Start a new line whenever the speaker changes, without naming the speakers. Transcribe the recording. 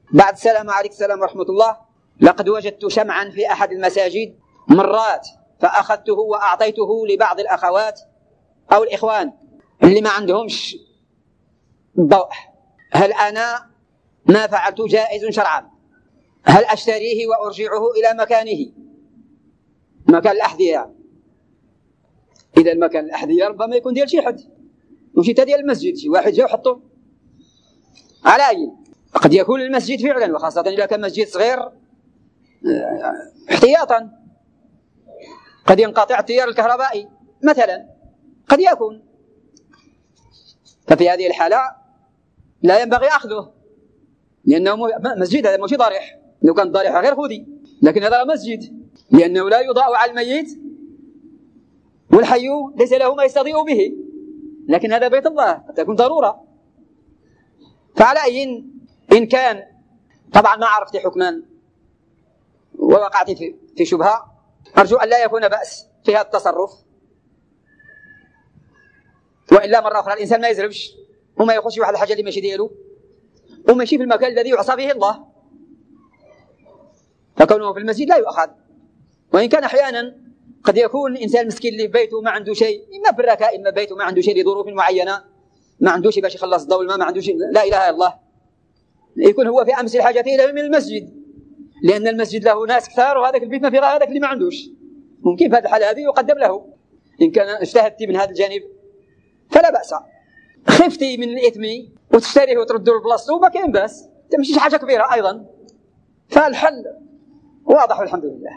بعد السلام عليكم السلام ورحمة الله. لقد وجدت شمعا في أحد المساجد مرات، فأخذته وأعطيته لبعض الأخوات أو الإخوان اللي ما عندهمش ضوء. هل أنا ما فعلت جائز شرعا؟ هل أشتريه وأرجعه إلى مكانه، مكان الأحذية؟ إذا المكان الأحذية ربما يكون ديال شي حد، ماشي تا ديال المسجد، شي واحد جا وحطه. على أي قد يكون المسجد فعلا، وخاصة إذا كان مسجد صغير احتياطا قد ينقطع التيار الكهربائي مثلا، قد يكون. ففي هذه الحالة لا ينبغي أخذه، لأنه مسجد، هذا ماشي ضريح. لو كان ضريح غير خذي، لكن هذا مسجد، لأنه لا يضاء على الميت والحي ليس له ما يستضيء به، لكن هذا بيت الله قد تكون ضرورة. فعلى أي إن كان، طبعا ما عرفت حكما ووقعت في شبهة، أرجو أن لا يكون بأس في هذا التصرف، وإلا مرة أخرى الإنسان ما يزربش وما يخش واحد الحاجة اللي ماشي ديالو، وماشي في المكان الذي يعصى به الله، فكونه في المسجد لا يؤخذ. وإن كان أحيانا قد يكون الإنسان المسكين اللي في بيته ما عنده شيء، إما في الركاء إما بيته ما عنده شيء لظروف معينة، ما عنده شيء باش يخلص الضوء، ما عنده شيء، لا إله إلا الله، يكون هو في أمس الحاجة إلى من المسجد، لأن المسجد له ناس كثار، وهذاك البيت ما فيه هذاك اللي ما عندوش، ممكن في هذه الحالة هذه يقدم له. إن كان اجتهدتي من هذا الجانب فلا بأس. خفتي من الإثم وتشتريه وترده لبلاصته ما كاين بأس، تمشيش حاجة كبيرة أيضا، فالحل واضح والحمد لله.